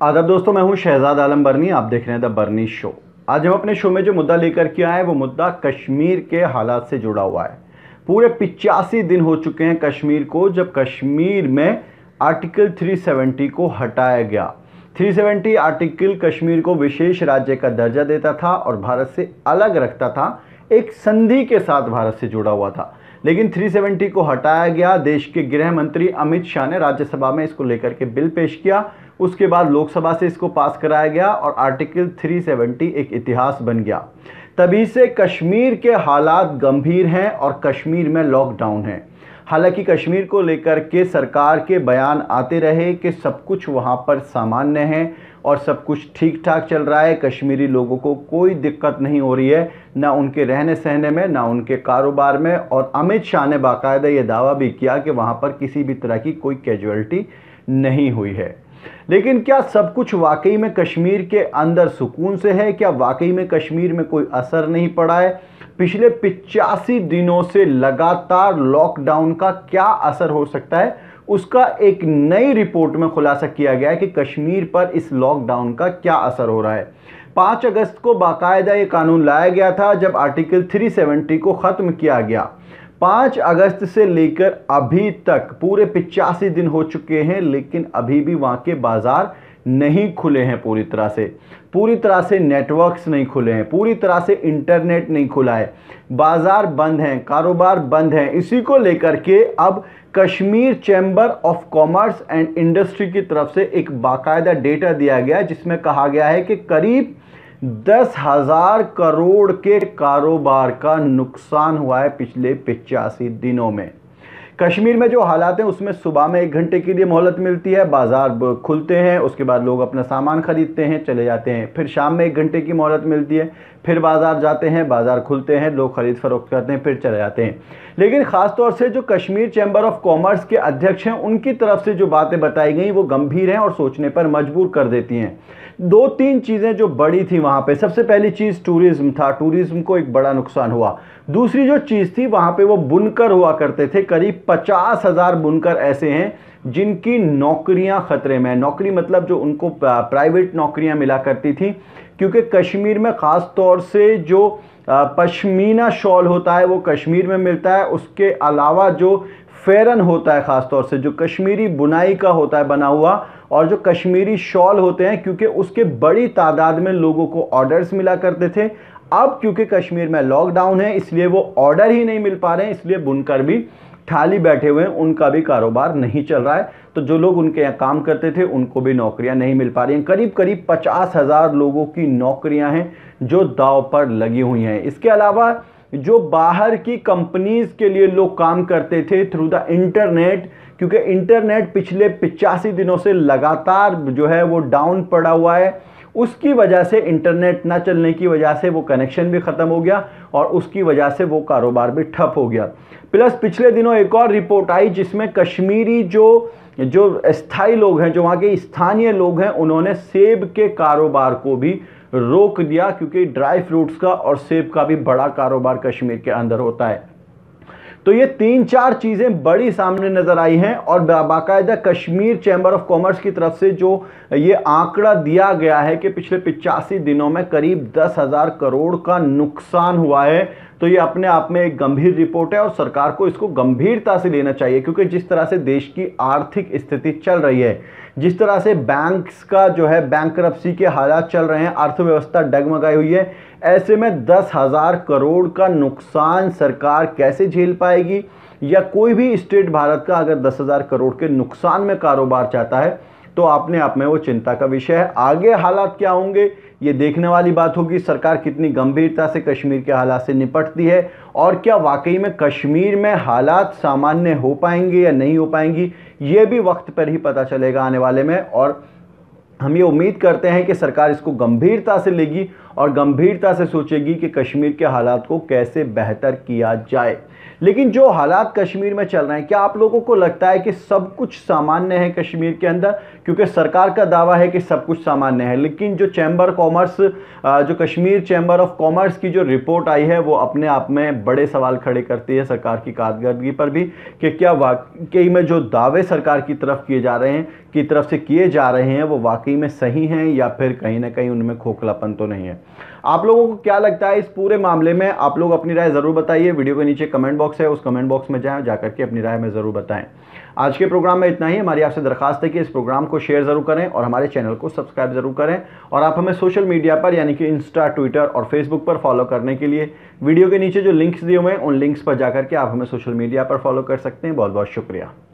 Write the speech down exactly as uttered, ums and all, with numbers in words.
आदाब दोस्तों, मैं हूं शहजाद आलम बरनी। आप देख रहे हैं द बरनी शो। आज हम अपने शो में जो मुद्दा लेकर के आए वो मुद्दा कश्मीर के हालात से जुड़ा हुआ है। पूरे पिचासी दिन हो चुके हैं कश्मीर को, जब कश्मीर में आर्टिकल तीन सौ सत्तर को हटाया गया। तीन सौ सत्तर आर्टिकल कश्मीर को विशेष राज्य का दर्जा देता था और भारत से अलग रखता था, एक संधि के साथ भारत से जुड़ा हुआ था। लेकिन तीन सौ सत्तर को हटाया गया। देश के गृह मंत्री अमित शाह ने राज्यसभा में इसको लेकर के बिल पेश किया। उसके बाद लोकसभा से इसको पास कराया गया और आर्टिकल तीन सौ सत्तर एक इतिहास बन गया। तभी से कश्मीर के हालात गंभीर हैं और कश्मीर में लॉकडाउन है। हालांकि कश्मीर को लेकर के सरकार के बयान आते रहे कि सब कुछ वहां पर सामान्य है और सब कुछ ठीक ठाक चल रहा है, कश्मीरी लोगों को कोई दिक्कत नहीं हो रही है, ना उनके रहने सहने में, ना उनके कारोबार में। और अमित शाह ने बाकायदा ये दावा भी किया कि वहां पर किसी भी तरह की कोई कैजुअलिटी नहीं हुई है। लेकिन क्या सब कुछ वाकई में कश्मीर के अंदर सुकून से है? क्या वाकई में कश्मीर में कोई असर नहीं पड़ा है? पिछले पिचासी दिनों से लगातार लॉकडाउन का क्या असर हो सकता है, उसका एक नई रिपोर्ट में खुलासा किया गया है कि कश्मीर पर इस लॉकडाउन का क्या असर हो रहा है। पाँच अगस्त को बाकायदा ये कानून लाया गया था, जब आर्टिकल तीन सौ सत्तर को ख़त्म किया गया। पाँच अगस्त से लेकर अभी तक पूरे पिचासी दिन हो चुके हैं, लेकिन अभी भी वहाँ के बाज़ार नहीं खुले हैं पूरी तरह से। पूरी तरह से नेटवर्क्स नहीं खुले हैं, पूरी तरह से इंटरनेट नहीं खुला है, बाज़ार बंद हैं, कारोबार बंद हैं। इसी को लेकर के अब Kashmir chamber of commerce and industry की तरफ से एक बाकायदा डेटा दिया गया है, जिसमें कहा गया है कि करीब दस हजार करोड़ के कारोबार का नुकसान हुआ है पिछले पिचासी दिनों में। कश्मीर में जो हालात हैं उसमें सुबह में एक घंटे के लिए मोहलत मिलती है, बाजार खुलते हैं, उसके बाद लोग अपना सामान खरीदते हैं, चले जाते हैं। फिर शाम में एक घंटे की मोहलत मिलती है, फिर बाजार जाते हैं, बाजार खुलते हैं, लोग खरीद फरोख्त करते हैं, फिर चले जाते हैं। लेकिन ख़ास तौर से जो कश्मीर चैम्बर ऑफ कॉमर्स के अध्यक्ष हैं, उनकी तरफ से जो बातें बताई गई वो गंभीर हैं और सोचने पर मजबूर कर देती हैं। दो तीन चीज़ें जो बड़ी थी वहाँ पे, सबसे पहली चीज़ टूरिज्म था, टूरिज्म को एक बड़ा नुकसान हुआ। दूसरी जो चीज़ थी वहाँ पे वो बुनकर हुआ करते थे, करीब पचास हज़ार बुनकर ऐसे हैं जिनकी नौकरियां खतरे में। नौकरी मतलब जो उनको प्राइवेट नौकरियां मिला करती थी, क्योंकि कश्मीर में ख़ास तौर से जो पश्मीना शॉल होता है वो कश्मीर में मिलता है। उसके अलावा जो फेरन होता है, ख़ास तौर से जो कश्मीरी बुनाई का होता है बना हुआ, और जो कश्मीरी शॉल होते हैं, क्योंकि उसके बड़ी तादाद में लोगों को ऑर्डर्स मिला करते थे। अब क्योंकि कश्मीर में लॉकडाउन है इसलिए वो ऑर्डर ही नहीं मिल पा रहे हैं, इसलिए बुनकर भी खाली बैठे हुए हैं, उनका भी कारोबार नहीं चल रहा है। तो जो लोग उनके यहाँ काम करते थे उनको भी नौकरियां नहीं मिल पा रही हैं। करीब करीब पचास हज़ार लोगों की नौकरियां हैं जो दांव पर लगी हुई हैं। इसके अलावा जो बाहर की कंपनीज के लिए लोग काम करते थे थ्रू द इंटरनेट, क्योंकि इंटरनेट पिछले पिचासी दिनों से लगातार जो है वो डाउन पड़ा हुआ है, उसकी वजह से इंटरनेट ना चलने की वजह से वो कनेक्शन भी ख़त्म हो गया और उसकी वजह से वो कारोबार भी ठप हो गया। प्लस पिछले दिनों एक और रिपोर्ट आई जिसमें कश्मीरी जो जो स्थायी लोग हैं, जो वहाँ के स्थानीय लोग हैं, उन्होंने सेब के कारोबार को भी रोक दिया, क्योंकि ड्राई फ्रूट्स का और सेब का भी बड़ा कारोबार कश्मीर के अंदर होता है। तो ये तीन चार चीज़ें बड़ी सामने नज़र आई हैं और बाकायदा कश्मीर चैम्बर ऑफ कॉमर्स की तरफ से जो ये आंकड़ा दिया गया है कि पिछले पिचासी दिनों में करीब दस हज़ार करोड़ का नुकसान हुआ है। तो ये अपने आप में एक गंभीर रिपोर्ट है और सरकार को इसको गंभीरता से लेना चाहिए, क्योंकि जिस तरह से देश की आर्थिक स्थिति चल रही है, जिस तरह से बैंक्स का जो है बैंकरप्सी के हालात चल रहे हैं, अर्थव्यवस्था डगमगाई हुई है, ऐसे में दस हज़ार करोड़ का नुकसान सरकार कैसे झेल पाएगी? या कोई भी स्टेट भारत का अगर दस हज़ार करोड़ के नुकसान में कारोबार चाहता है तो अपने आप में वो चिंता का विषय है। आगे हालात क्या होंगे ये देखने वाली बात होगी। सरकार कितनी गंभीरता से कश्मीर के हालात से निपटती है और क्या वाकई में कश्मीर में हालात सामान्य हो पाएंगे या नहीं हो पाएंगी, ये भी वक्त पर ही पता चलेगा आने वाले में। और हम ये उम्मीद करते हैं कि सरकार इसको गंभीरता से लेगी और गंभीरता से सोचेगी कि कश्मीर के हालात को कैसे बेहतर किया जाए। लेकिन जो हालात कश्मीर में चल रहे हैं, क्या आप लोगों को लगता है कि सब कुछ सामान्य है कश्मीर के अंदर? क्योंकि सरकार का दावा है कि सब कुछ सामान्य है, लेकिन जो चैम्बर कॉमर्स जो कश्मीर चैम्बर ऑफ कॉमर्स की जो रिपोर्ट आई है वो अपने आप में बड़े सवाल खड़े करती है सरकार की कारकर्दगी पर भी, कि क्या वाकई में जो दावे सरकार की तरफ किए जा रहे हैं की तरफ से किए जा रहे हैं वो वाकई में सही हैं या फिर कहीं ना कहीं उनमें खोखलापन तो नहीं है। आप लोगों को क्या लगता है इस पूरे मामले में? आप लोग अपनी राय ज़रूर बताइए। वीडियो के नीचे कमेंट बॉक्स है, उस कमेंट बॉक्स में जाएं, जाकर के अपनी राय में ज़रूर बताएं। आज के प्रोग्राम में इतना ही। हमारी आपसे दरखास्त है कि इस प्रोग्राम को शेयर ज़रूर करें और हमारे चैनल को सब्सक्राइब ज़रूर करें। और आप हमें सोशल मीडिया पर यानी कि इंस्टा, ट्विटर और फेसबुक पर फॉलो करने के लिए वीडियो के नीचे जो लिंक्स दिए हुए हैं उन लिंक्स पर जाकर के आप हमें सोशल मीडिया पर फॉलो कर सकते हैं। बहुत बहुत शुक्रिया।